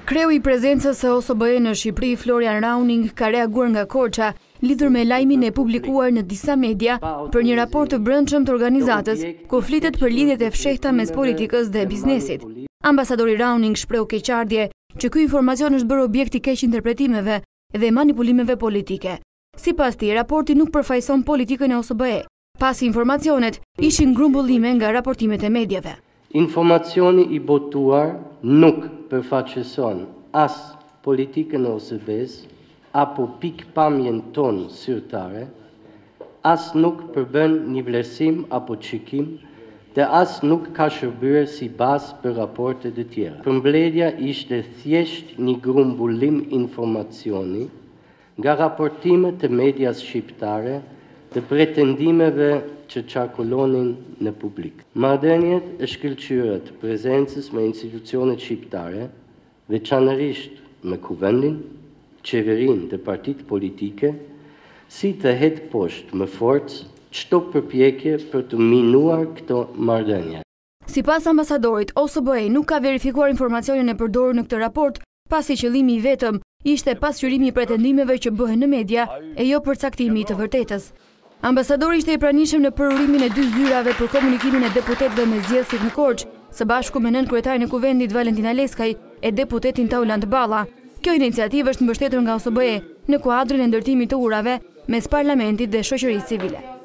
Kreu i prezencës së OSBE në Shqipëri, Florian Rauning, ka reaguar nga Korça, lidhur me lajmin e publikuar në disa media për një raport të brendshëm të organizatës, ku flitet për lidhjet e fshehta mes politikës dhe biznesit. Ambasadori Rauning shpreu keqardhje që ky informacion është bërë objekt i keq interpretimeve dhe manipulimeve politike. Sipas tij, raporti nuk përfaqëson politikën e OSBE, pasi informacionet ishin grumbullime nga raportimet e mediave. Informacioni i botuar nuk përfaqëson as politikën e OSBE-s apo pikpamjen tonë zyrtare, as nuk përbën një vlerësim apo çikim dhe as nuk ka shërbyer si bazë për raportet e tjera. Përmbledhja ishte thjesht një grumbullim informacioni nga raportimet e medias shqiptare dhe pretendimeve që qarkullonin në publik. Marrëdhëniet e shkëlqyer prezencës me institucionet shqiptare, veçanërisht me Kuvendin, qeverinë dhe partitë politike, si të hetë poshtë më forcë çdo përpjekje për të minuar këto marrëdhënie. Sipas ambasadorit, OSBE nuk ka verifikuar informacionin e përdorur në këtë raport, pasi qëllimi i vetëm ishte pasqyrimi i pretendimeve që bëhen në media e jo përcaktimi i të vërtetës. Ambasadori ishte i pranishëm në përurimin e 2 zyrave për komunikimin e deputetëve me zgjedhësit në Korçë, së bashku me nën kryetarin e Kuvendit Valentina Leskaj e deputetin Taulant Balla. Kjo iniciativë është mbështetur nga OSBE në kuadrin e ndërtimit të urave mes parlamentit dhe shoqërisë civile.